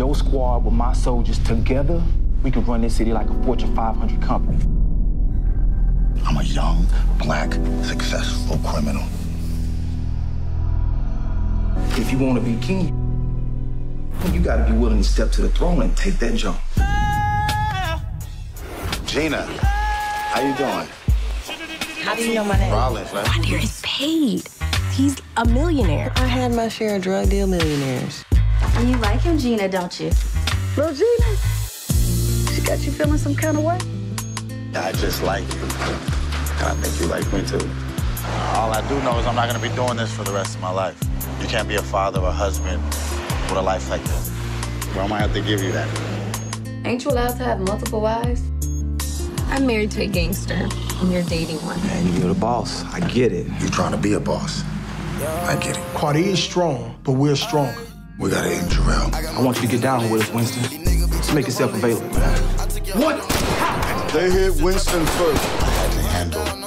your squad with my soldiers together, we can run this city like a Fortune 500 company. I'm a young, black, successful criminal. If you want to be king, you gotta be willing to step to the throne and take that jump. Gina, how you doing? How do you know my name? Rollins, right? Rodney is paid. He's a millionaire. I had my share of drug deal millionaires. And you like him, Gina, don't you? Little Gina, she got you feeling some kind of way? I just like you. And I think you like me too. All I do know is I'm not gonna be doing this for the rest of my life. You can't be a father or a husband with a life like this. Well, I might have to give you that. Ain't you allowed to have multiple wives? I'm married to a gangster, and you're dating one. Man, you're the boss. I get it. You're trying to be a boss. I get it. Cartier is strong, but we're stronger. We gotta end Jarrell. I want you to get down with us, Winston. Just make yourself available, man. What? They hit Winston first. I had to handle